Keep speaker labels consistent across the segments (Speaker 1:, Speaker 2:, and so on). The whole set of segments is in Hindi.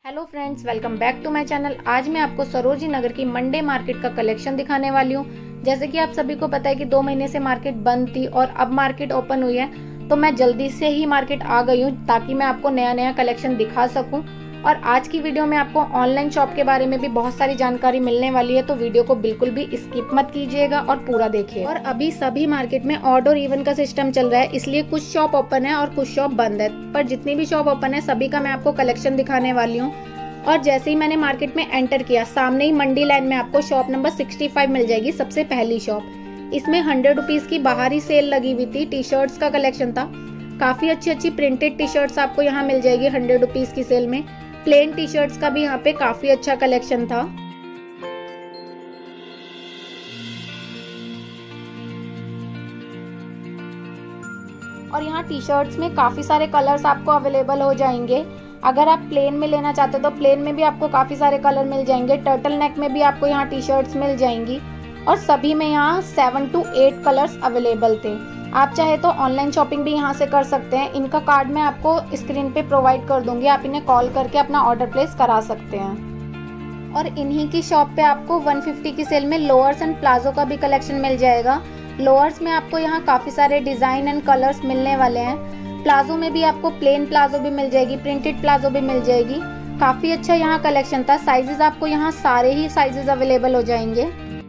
Speaker 1: Hello friends, welcome back to my channel. आज मैं आपको सरोजिनी नगर की मंडे मार्केट का कलेक्शन दिखाने वाली हूँ। जैसे कि आप सभी को पता है कि 2 महीने से मार्केट बंद थी और अब मार्केट ओपन हुई है, तो मैं जल्दी से ही मार्केट आ गई हूँ ताकि मैं आपको नया नया कलेक्शन दिखा सकूँ। और आज की वीडियो में आपको ऑनलाइन शॉप के बारे में भी बहुत सारी जानकारी मिलने वाली है, तो वीडियो को बिल्कुल भी स्किप मत कीजिएगा और पूरा देखिए। और अभी सभी मार्केट में ऑड और इवन का सिस्टम चल रहा है, इसलिए कुछ शॉप ओपन है और कुछ शॉप बंद है, पर जितनी भी शॉप ओपन है सभी का मैं आपको कलेक्शन दिखाने वाली हूँ। और जैसे ही मैंने मार्केट में एंटर किया, सामने ही मंडी लाइन में आपको शॉप नंबर 65 मिल जाएगी, सबसे पहली शॉप। इसमें 100 रुपीज की बाहरी सेल लगी हुई थी, टी शर्ट्स का कलेक्शन था। काफी अच्छी अच्छी प्रिंटेड टी शर्ट्स आपको यहाँ मिल जाएगी 100 रुपीज की सेल में। प्लेन टी शर्ट्स का भी यहाँ पे काफी अच्छा कलेक्शन था। और यहाँ टी शर्ट्स में काफी सारे कलर्स आपको अवेलेबल हो जाएंगे। अगर आप प्लेन में लेना चाहते हो तो प्लेन में भी आपको काफी सारे कलर मिल जाएंगे। टर्टल नेक में भी आपको यहाँ टी शर्ट्स मिल जाएंगी और सभी में यहाँ 7 to 8 कलर्स अवेलेबल थे। आप चाहे तो ऑनलाइन शॉपिंग भी यहाँ से कर सकते हैं। इनका कार्ड मैं आपको स्क्रीन पे प्रोवाइड कर दूंगी, आप इन्हें कॉल करके अपना ऑर्डर प्लेस करा सकते हैं। और इन्हीं की शॉप पे आपको 150 की सेल में लोअर्स एंड प्लाजो का भी कलेक्शन मिल जाएगा। लोअर्स में आपको यहाँ काफी सारे डिजाइन एंड कलर्स मिलने वाले हैं। प्लाजो में भी आपको प्लेन प्लाजो भी मिल जाएगी, प्रिंटेड प्लाजो भी मिल जाएगी। काफी अच्छा यहाँ कलेक्शन था। साइजेस आपको यहाँ सारे ही साइजेस अवेलेबल हो जाएंगे।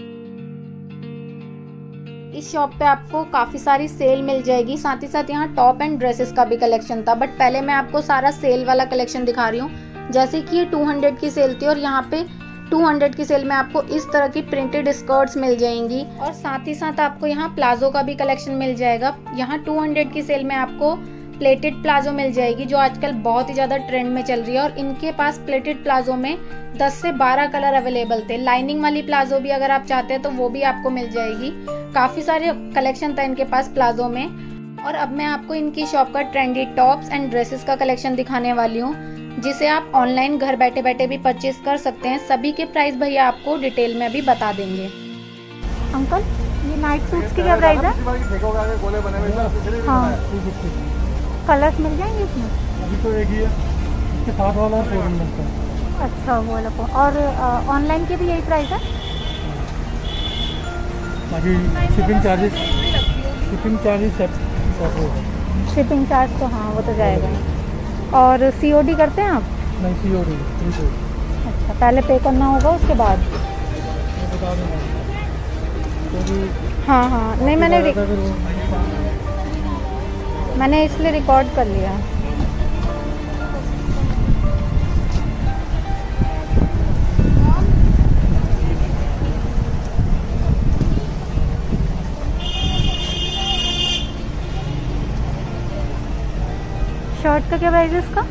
Speaker 1: इस शॉप पे आपको काफी सारी सेल मिल जाएगी, साथ ही साथ यहाँ टॉप एंड ड्रेसेस का भी कलेक्शन था। बट पहले मैं आपको सारा सेल वाला कलेक्शन दिखा रही हूँ। जैसे कि ये 200 की सेल थी और यहाँ पे 200 की सेल में आपको इस तरह की प्रिंटेड स्कर्ट्स मिल जाएंगी। और साथ ही साथ आपको यहाँ प्लाजो का भी कलेक्शन मिल जाएगा। यहाँ 200 की सेल में आपको प्लेटेड प्लाजो मिल जाएगी, जो आजकल बहुत ही ज्यादा ट्रेंड में चल रही है। और इनके पास प्लेटेड प्लाजो में 10 से 12 कलर अवेलेबल थे। लाइनिंग वाली प्लाजो भी अगर आप चाहते हैं तो वो भी आपको मिल जाएगी। काफी सारे कलेक्शन था इनके पास प्लाजो में। और अब मैं आपको इनकी शॉप का ट्रेंडी टॉप्स एंड ड्रेसेस का कलेक्शन दिखाने वाली हूँ, जिसे आप ऑनलाइन घर बैठे बैठे भी परचेज कर सकते हैं। सभी के प्राइस भैया आपको डिटेल में अभी बता देंगे।
Speaker 2: अंकल, ये नाइट सूट्स की क्या प्राइस है? हाँ, कलर्स मिल जाएंगे इसमें?
Speaker 3: अभी तो एक ही है, इसके साथ वाला 400 का।
Speaker 2: अच्छा, वो वाला। और ऑनलाइन के भी यही प्राइस है?
Speaker 3: बाकी शिपिंग चार्जेस
Speaker 2: शिपिंग चार्ज तो हाँ वो तो जाएगा। और COD करते हैं आप?
Speaker 3: नहीं, COD।
Speaker 2: अच्छा, पहले पे करना होगा उसके बाद?
Speaker 3: बता देना।
Speaker 2: हाँ, नहीं मैंने इसलिए रिकॉर्ड कर लिया। शर्ट का क्या प्राइस है इसका?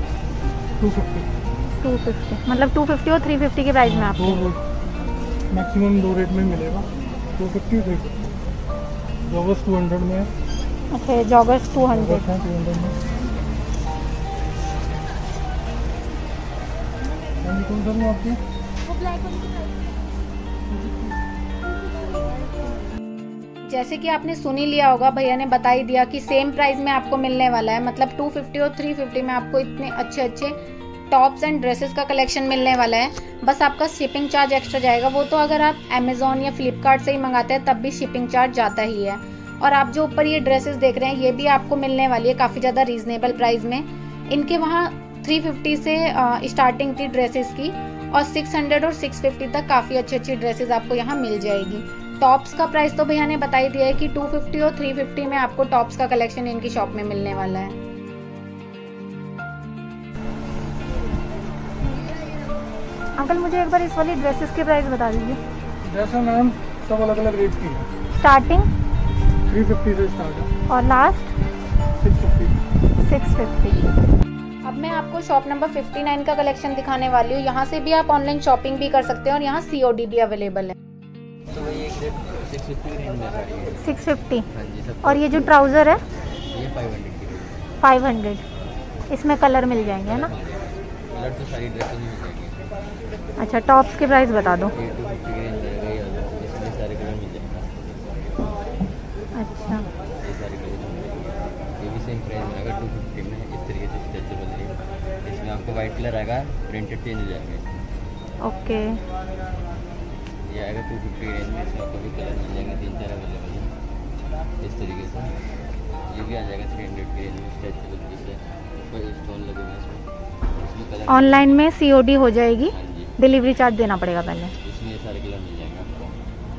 Speaker 2: 250। मतलब 250 और 350 के प्राइस में आपको
Speaker 3: मैक्सिमम 2 रेट में मिलेगा। 250 250 जॉगर्स 200 में है।
Speaker 2: अच्छा, जॉगर्स 200
Speaker 3: है 200 में। कौन सा में आपकी?
Speaker 1: जैसे कि आपने सुन ही लिया होगा, भैया ने बता ही दिया कि सेम प्राइस में आपको मिलने वाला है। मतलब 250 और 350 में आपको इतने अच्छे अच्छे टॉप्स एंड ड्रेसेस का कलेक्शन मिलने वाला है। बस आपका शिपिंग चार्ज एक्स्ट्रा जाएगा, वो तो अगर आप अमेजोन या फ्लिपकार्ट से ही मंगाते हैं तब भी शिपिंग चार्ज जाता ही है। और आप जो ऊपर ये ड्रेसेस देख रहे हैं, ये भी आपको मिलने वाली है काफ़ी ज़्यादा रीजनेबल प्राइस में। इनके वहाँ 350 से स्टार्टिंग थी ड्रेसेस की, और 600 और 650 तक काफ़ी अच्छी अच्छी ड्रेसेस आपको यहाँ मिल जाएगी। टॉप्स का प्राइस तो भैया ने बता ही दिया है कि 250 और 350 में आपको टॉप्स का कलेक्शन इनकी शॉप में मिलने वाला है।
Speaker 2: अंकल, मुझे एक बार इस वाली ड्रेसेस के प्राइस बता दीजिए।
Speaker 3: जैसा मैम सब अलग अलग रेट की है।
Speaker 2: स्टार्टिंग
Speaker 3: 350 से स्टार्ट है
Speaker 2: और लास्ट 650।
Speaker 1: अब मैं आपको शॉप नंबर 59 का कलेक्शन दिखाने वाली हूँ। यहाँ से भी आप ऑनलाइन शॉपिंग भी कर सकते हैं और यहाँ COD भी अवेलेबल है।
Speaker 4: तो वही एक रेट 650 की रेंज में साड़ी है।
Speaker 2: 650।
Speaker 4: हाँ जी, सब।
Speaker 2: और ये जो ट्राउज़र है
Speaker 4: ये 500 की रेंज।
Speaker 2: 500। इसमें कलर मिल जाएंगे, है ना?
Speaker 4: कलर तो सारी ड्रेसेस में मिल जाएगी।
Speaker 2: अच्छा, टॉप्स के प्राइस बता दो।
Speaker 4: ये 250 की रेंज रहेगा, ये इसमें सारे कलर मिल जाएंगे।
Speaker 2: अच्छा,
Speaker 4: ये सारे कलर मिल जाएंगे। ये भी सेम प्राइस में, अगर 250 में इस तरीके से स्ट्रेचेबल है। इसमें इसमें आपको वाइट कलर आएगा, प्रिंटेड चेंज हो जाएगा।
Speaker 2: ओके।
Speaker 4: ये आएगा 250 रेंज में। इसमें आपको भी कलर मिल जाएंगे 3-4 अवेलेबल है इस तरीके से। ये भी आ जाएगा 300 की रेंज में, स्ट्रेचेबल पीस है, ऊपर स्टोन लगे हुए हैं इसमें कलर।
Speaker 2: ऑनलाइन में COD हो जाएगी?
Speaker 4: हाँ जी,
Speaker 2: डिलीवरी चार्ज देना पड़ेगा पहले?
Speaker 4: इसमें ये सारे कलर मिल जाएंगे आपको।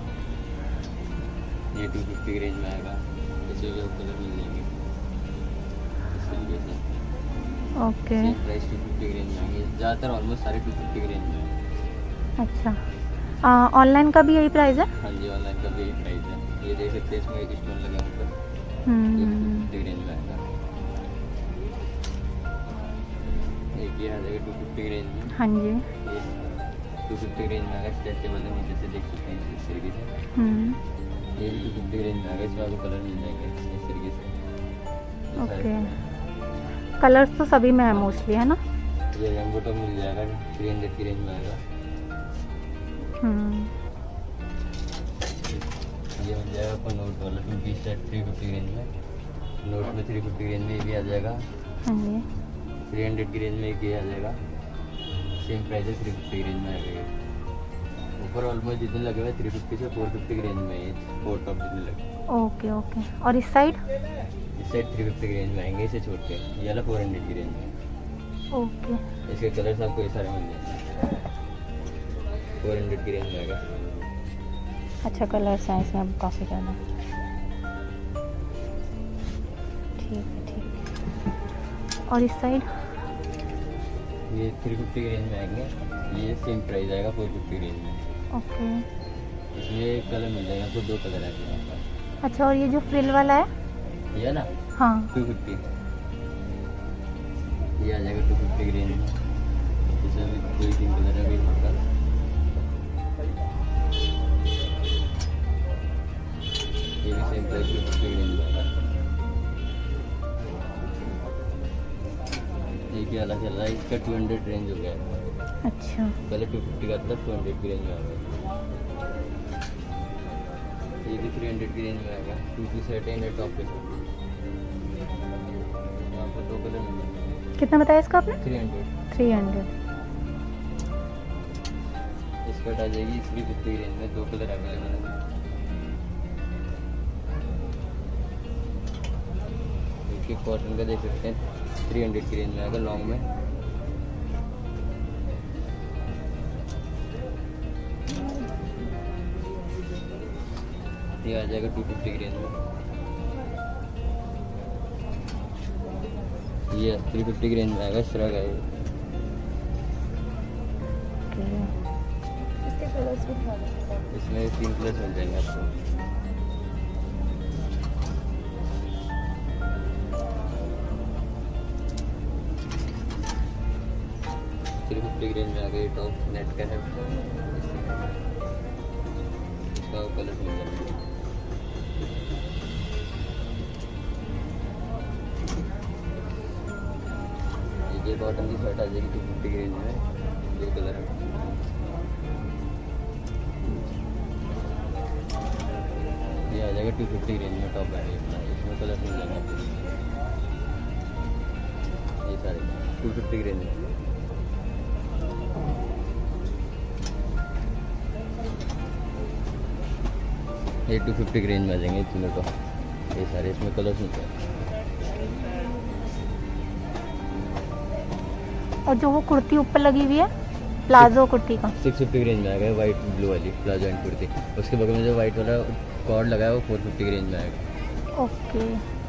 Speaker 4: ये 250 की रेंज में आएगा, इसमें भी कलर मिल जाएंगे इस तरीके से।
Speaker 2: ओके।
Speaker 4: प्राइस 250 की रेंज में आएंगे, ज़्यादातर ऑलमोस्ट सारे 250 की रेंज में है।
Speaker 2: अच्छा, ऑनलाइन का भी यही प्राइस है?
Speaker 4: हाँ जी, ऑनलाइन का भी यही प्राइस है। ये देख सकते हैं, इसमें एक स्टोन लगे हैं ऊपर, ये 250 रेंज में आएगा। एक ये आ जाएगा 250 रेंज में।
Speaker 2: हाँ जी।
Speaker 4: ये 250 रेंज में आएगा, स्ट्रेचेबल है, नीचे से देख सकते हैं इस तरीके से। ये भी 250 रेंज में आएगा, इसमें आपको कलर मिल जाएंगे इस तरीके से।
Speaker 2: ओके। कलर्स तो सभी में है मोस्टली, है ना?
Speaker 4: ये रेनबो टॉप मिल जाएगा 300 की रेंज में आएगा। ये मिल जाएगा आपको नोट वाला 2 सेट 350 रेंज में। नोट में 350 रेंज में ये भी आ जाएगा।
Speaker 2: हाँ जी।
Speaker 4: 300 की रेंज में एक ये आ जाएगा, सेम प्राइस है, 350 की रेंज में आएगा। ऊपर ऑलमोस्ट जितने लगे हुए 350 से 450 की रेंज में ये 4 टॉप जितने लगे।
Speaker 2: Okay okay. और इस साइड?
Speaker 4: इस साइड 350 की रेंज में आएंगे, इसे छोड़ के ये वाला 400 की रेंज में।
Speaker 2: ओके।
Speaker 4: इसके कलर्स आपको ये सारे मिल जाएंगे, 400 की रेंज में आएगा।
Speaker 2: अच्छा, कलर्स हैं इसमें काफ़ी ज़्यादा। ठीक है ठीक है। और इस साइड?
Speaker 4: ये 350 की रेंज में आएंगे, ये सेम प्राइस आएगा 450 की रेंज में।
Speaker 2: ओके।
Speaker 4: इसमें कलर मिल जाएगा आपको, 2 कलर आएंगे यहाँ पर।
Speaker 2: अच्छा, और ये जो फ्रिल वाला है?
Speaker 4: ये ना
Speaker 2: हाँ।
Speaker 4: 250, ये आ जाएगा 250 की रेंज में। इसमें भी 2-3 कलर है अभी यहाँ पर। ये भी सेम प्राइस 250 की रेंज में आएगा। ये क्या वाला चल रहा है, इसका 200 रेंज हो गया है।
Speaker 2: अच्छा।
Speaker 4: पहले 250 का था, 200 की रेंज में आ गया। ये भी 300 की रेंज में आएगा, 2 पीस सेट है टॉप पे। यहाँ पर 2 कलर मिल जाएंगे।
Speaker 2: कितना बताया इसका आपने?
Speaker 4: 300।
Speaker 2: 300।
Speaker 4: स्कर्ट आ जाएगी 350 की रेंज में, 2 कलर अवेलेबल है। इसके कॉटन का देख सकते हैं, 300 की रेंज में आएगा लॉन्ग में। ये आ जाएगा 250 की रेंज में। ये 350 की रेंज में आएगा, इस तरह का है। इसमें 3 कलर्स मिल जाएंगे आपको। की रेंज में आ गई, टॉप नेट का है, इसका कलर मिल जाएगा। ये बॉटम की शर्ट आ जाएगी 250 की रेंज में, 2 कलर है। ये आ जाएगा 250 की रेंज में, टॉप है, इसमें कलर मिल जाएगा आपको। ये सारे 250 की रेंज में। ये 250 की रेंज में आ जाएंगे तीनों तो, ये सारे इसमें कलर्स मिलते हैं।
Speaker 2: और जो वो कुर्ती ऊपर लगी हुई है प्लाजो कुर्ती का
Speaker 4: 650 की रेंज में आएगा, वाइट ब्लू वाली प्लाजो एंड कुर्ती। उसके बगल में जो वाइट वाला कॉर्ड लगा है वो 450 की रेंज में आएगा।
Speaker 2: ओके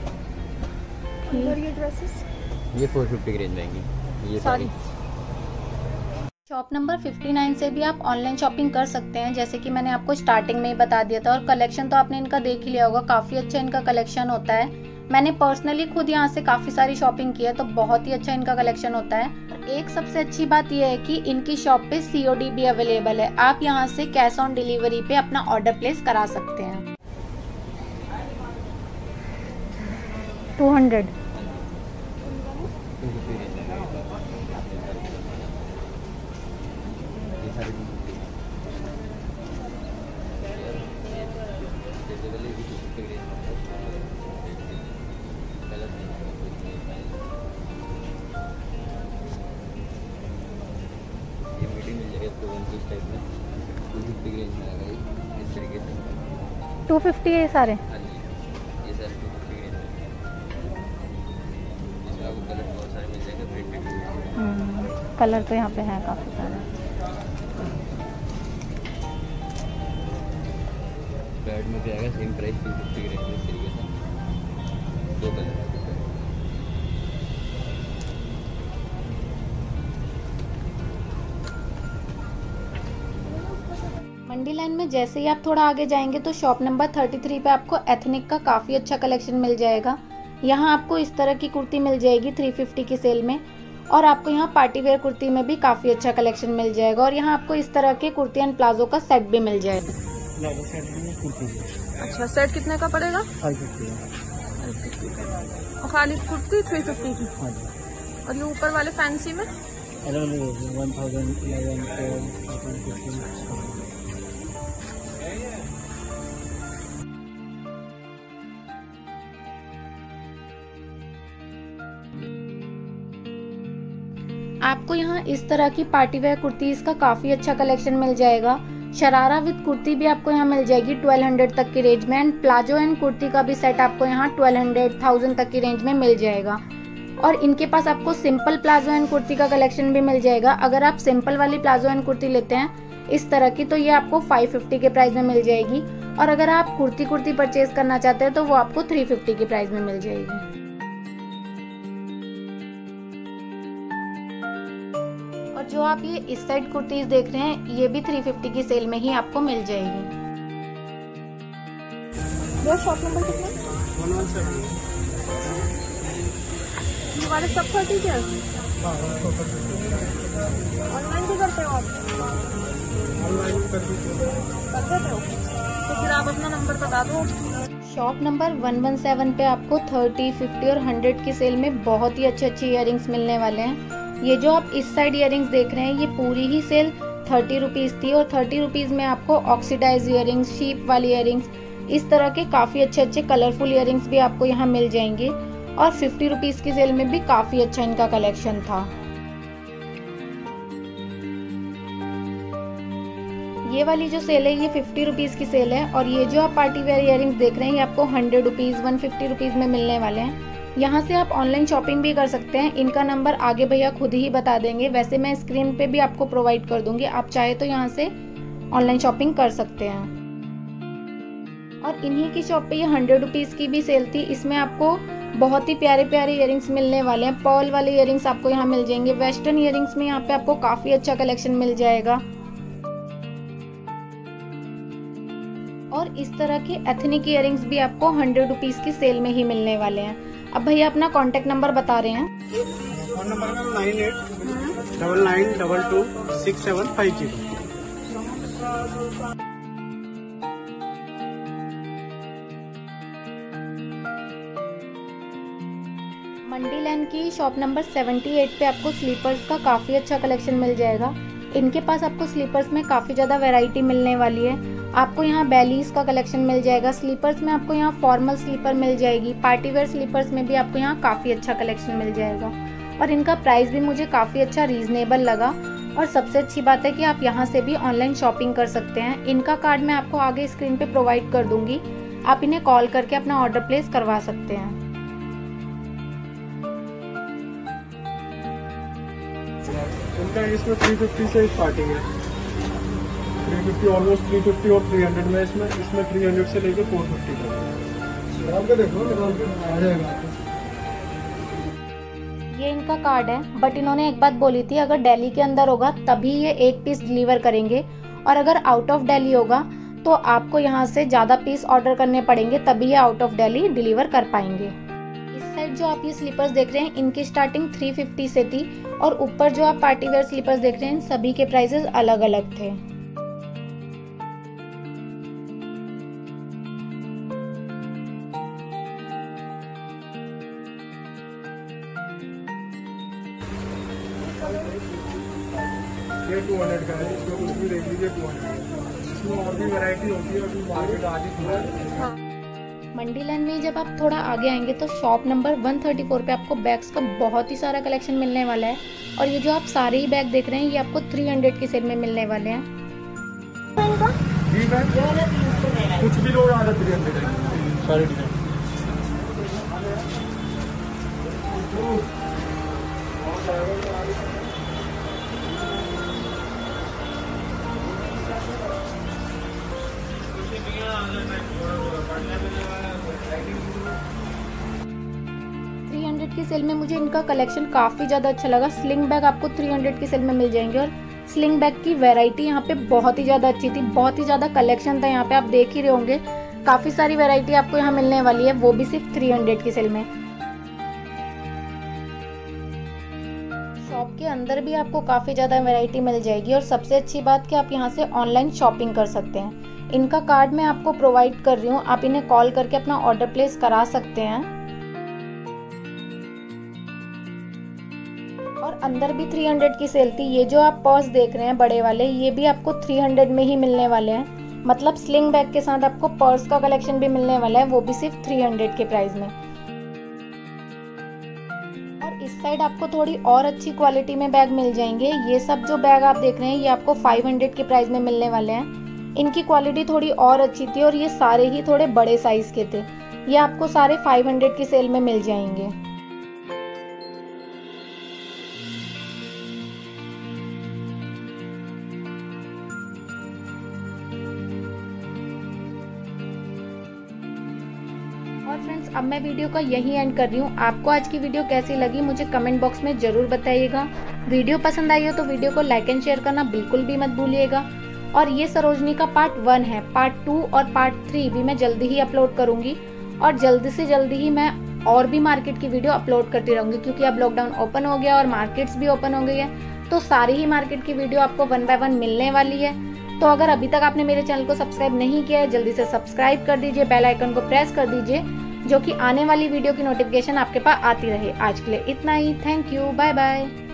Speaker 1: और ये ड्रेसेस
Speaker 4: ये 450 की रेंज में आएंगी ये सारी।
Speaker 1: शॉप नंबर 59 से भी आप ऑनलाइन शॉपिंग कर सकते हैं, जैसे कि मैंने आपको स्टार्टिंग में ही बता दिया था। और कलेक्शन तो आपने इनका देख ही लिया होगा, काफ़ी अच्छा इनका कलेक्शन होता है। मैंने पर्सनली खुद यहाँ से काफ़ी सारी शॉपिंग की है, तो बहुत ही अच्छा इनका कलेक्शन होता है। एक सबसे अच्छी बात यह है कि इनकी शॉप पे COD भी अवेलेबल है। आप यहाँ से कैश ऑन डिलीवरी पे अपना ऑर्डर प्लेस करा सकते हैं।
Speaker 2: 200।
Speaker 4: वन पीस टाइप में 250 की रेंज में आएगा ये इस तरीके से।
Speaker 2: 250 है ये सारे?
Speaker 4: हाँ जी, ये सारे 250 की रेंज में। इसमें आपको कलर बहुत सारे मिल जाएंगे प्रिंटेड।
Speaker 2: कलर तो यहाँ पे है काफ़ी सारे।
Speaker 4: पैड में भी आएगा सेम प्राइस 250 की रेंज में इस तरीके से। 2 कलर है।
Speaker 1: मंडी लाइन में जैसे ही आप थोड़ा आगे जाएंगे तो शॉप नंबर 33 पे आपको एथनिक का काफ़ी अच्छा कलेक्शन मिल जाएगा। यहाँ आपको इस तरह की कुर्ती मिल जाएगी 350 की सेल में, और आपको यहाँ पार्टी वेयर कुर्ती में भी काफ़ी अच्छा कलेक्शन मिल जाएगा। और यहाँ आपको इस तरह के कुर्ती एंड प्लाजो का सेट भी मिल जाएगा।
Speaker 5: अच्छा, सेट कितने का पड़ेगा?
Speaker 3: 550
Speaker 5: और खाली कुर्ती 350 की। और ये ऊपर वाले फैंसी में
Speaker 3: अलग अलग 1000, 11, 12,
Speaker 1: आपको यहाँ इस तरह की पार्टी वेयर कुर्तीज का काफ़ी अच्छा कलेक्शन मिल जाएगा। शरारा विद कुर्ती भी आपको यहाँ मिल जाएगी 1200 तक की रेंज में, एंड प्लाजो एंड कुर्ती का भी सेट आपको यहाँ 1200-1000 तक की रेंज में मिल जाएगा। और इनके पास आपको सिंपल प्लाजो एंड कुर्ती का कलेक्शन भी मिल जाएगा। अगर आप सिंपल वाली प्लाजो एंड कुर्ती लेते हैं इस तरह की, तो ये आपको 550 के प्राइस में मिल जाएगी। और अगर आप कुर्ती परचेज करना चाहते हैं तो वो आपको 350 के प्राइस में मिल जाएगी। और जो आप ये इस साइड कुर्तीज देख रहे हैं ये भी 350 की सेल में ही आपको मिल जाएगी।
Speaker 5: वो शॉप नंबर कितना?
Speaker 3: 117।
Speaker 5: हमारे सब 30 है। ऑनलाइन भी करते हो आप?
Speaker 3: ऑनलाइन कर देते
Speaker 5: हो तो फिर आप अपना नंबर बता दो।
Speaker 1: शॉप नंबर 117 पे आपको 30, 50 और 100 की सेल में बहुत ही अच्छे इयरिंग्स मिलने वाले हैं। ये जो आप इस साइड इयरिंग्स देख रहे हैं ये पूरी ही सेल 30 रुपीज़ थी, और 30 रुपीज़ में आपको ऑक्सीडाइज इयरिंग्स, शीप वाली इयरिंग्स, इस तरह के काफ़ी अच्छे कलरफुल इयरिंग्स भी आपको यहाँ मिल जाएंगे। और 50 रुपीज़ की सेल में भी काफ़ी अच्छा इनका कलेक्शन था। ये वाली जो सेल है ये 50 रुपीज़ की सेल है, और ये जो आप पार्टी वेयर इयरिंग्स देख रहे हैं ये आपको 100 रुपीज़, 150 रुपीज़ में मिलने वाले हैं। यहाँ से आप ऑनलाइन शॉपिंग भी कर सकते हैं। इनका नंबर आगे भैया खुद ही बता देंगे, वैसे मैं स्क्रीन पे भी आपको प्रोवाइड कर दूंगी, आप चाहे तो यहाँ से ऑनलाइन शॉपिंग कर सकते हैं। और इन्हीं की शॉप पे ये 100 रुपीज़ की भी सेल थी। इसमें आपको बहुत ही प्यारे इयरिंग्स मिलने वाले हैं। पर्ल वाले इयरिंग्स आपको यहाँ मिल जाएंगे। वेस्टर्न इयरिंग्स में यहाँ पे आपको काफ़ी अच्छा कलेक्शन मिल जाएगा। और इस तरह के एथनिक इयरिंग्स भी आपको 100 रुपीज़ की सेल में ही मिलने वाले हैं। अब भैया अपना कॉन्टेक्ट नंबर बता रहे हैं।
Speaker 3: फोन नंबर का 9899226750।
Speaker 1: मंडी लाइन की शॉप नंबर 78 पे आपको स्लीपर्स का काफ़ी अच्छा कलेक्शन मिल जाएगा। इनके पास आपको स्लीपर्स में काफ़ी ज़्यादा वैरायटी मिलने वाली है। आपको यहाँ बैलीज का कलेक्शन मिल जाएगा। स्लीपर्स में आपको यहाँ फॉर्मल स्लीपर मिल जाएगी। पार्टी वेयर स्लीपर्स में भी आपको यहाँ काफ़ी अच्छा कलेक्शन मिल जाएगा। और इनका प्राइस भी मुझे काफ़ी अच्छा रीजनेबल लगा। और सबसे अच्छी बात है कि आप यहाँ से भी ऑनलाइन शॉपिंग कर सकते हैं। इनका कार्ड मैं आपको आगे स्क्रीन पे प्रोवाइड कर दूंगी, आप इन्हें कॉल करके अपना ऑर्डर प्लेस करवा सकते हैं।
Speaker 3: उनका इसमें 350 से स्टार्टिंग है। 350 ऑलमोस्ट 350 और 300 में इसमें 300 से लेकर 450 तक। आपका देखो निकाल के आ जाएगा।
Speaker 1: ये इनका कार्ड है, बट इन्होंने एक बात बोली थी, अगर दिल्ली के अंदर होगा तभी ये एक पीस डिलीवर करेंगे, और अगर आउट ऑफ दिल्ली होगा तो आपको यहाँ से ज़्यादा पीस ऑर्डर करने पड़ेंगे, तभी ये आउट ऑफ दिल्ली डिलीवर कर पाएंगे। इस साइड जो आप ये स्लीपर्स देख रहे हैं इनकी स्टार्टिंग 350 से थी, और ऊपर जो आप पार्टी वेयर स्लीपर्स देख रहे हैं इन सभी के प्राइसेस अलग अलग थे।
Speaker 3: ये 200 का है, इसमें कुछ भी देख लीजिए 200 का। इसमें और भी वैरायटी होती है, अभी मार्केट आधी खुला है।
Speaker 1: मंडी लाइन में जब आप थोड़ा आगे आएंगे तो शॉप नंबर 134 पे आपको बैग्स का बहुत ही सारा कलेक्शन मिलने वाला है। और ये जो आप सारे ही बैग देख रहे हैं ये आपको 300 की सेल में मिलने वाले हैं।
Speaker 3: कुछ भी लोग आ रहे 300 सारे डिजाइन।
Speaker 1: 300 की सेल में मुझे इनका कलेक्शन काफ़ी ज़्यादा अच्छा लगा। स्लिंग बैग आपको 300 की सेल में मिल जाएंगे और स्लिंग बैग की वैरायटी यहाँ पे बहुत ही ज़्यादा अच्छी थी, बहुत ही ज़्यादा कलेक्शन था। यहाँ पे आप देख ही रहे होंगे काफ़ी सारी वैरायटी आपको यहाँ मिलने वाली है, वो भी सिर्फ 300 की सेल में। शॉप के अंदर भी आपको काफ़ी ज़्यादा वैरायटी मिल जाएगी और सबसे अच्छी बात कि आप यहाँ से ऑनलाइन शॉपिंग कर सकते हैं। इनका कार्ड मैं आपको प्रोवाइड कर रही हूँ, आप इन्हें कॉल करके अपना ऑर्डर प्लेस करा सकते हैं। और अंदर भी 300 की सेल थी। ये जो आप पर्स देख रहे हैं बड़े वाले, ये भी आपको 300 में ही मिलने वाले हैं। मतलब स्लिंग बैग के साथ आपको पर्स का कलेक्शन भी मिलने वाला है, वो भी सिर्फ 300 के प्राइस में। और इस साइड आपको थोड़ी और अच्छी क्वालिटी में बैग मिल जाएंगे। ये सब जो बैग आप देख रहे हैं ये आपको 500 के प्राइस में मिलने वाले हैं। इनकी क्वालिटी थोड़ी और अच्छी थी और ये सारे ही थोड़े बड़े साइज के थे। ये आपको सारे 500 की सेल में मिल जाएंगे। और फ्रेंड्स अब मैं वीडियो का यही एंड कर रही हूँ। आपको आज की वीडियो कैसी लगी मुझे कमेंट बॉक्स में जरूर बताइएगा। वीडियो पसंद आई हो तो वीडियो को लाइक एंड शेयर करना बिल्कुल भी मत भूलिएगा। और ये सरोजनी का पार्ट 1 है, पार्ट 2 और पार्ट 3 भी मैं जल्दी ही अपलोड करूंगी। और जल्दी से जल्दी ही मैं और भी मार्केट की वीडियो अपलोड करती रहूंगी, क्योंकि अब लॉकडाउन ओपन हो गया और मार्केट्स भी ओपन हो गई है, तो सारी ही मार्केट की वीडियो आपको 1 बाय 1 मिलने वाली है। तो अगर अभी तक आपने मेरे चैनल को सब्सक्राइब नहीं किया है जल्दी से सब्सक्राइब कर दीजिए, बेल आइकन को प्रेस कर दीजिए, जो कि आने वाली वीडियो की नोटिफिकेशन आपके पास आती रहे। आज के लिए इतना ही। Thank you, bye bye.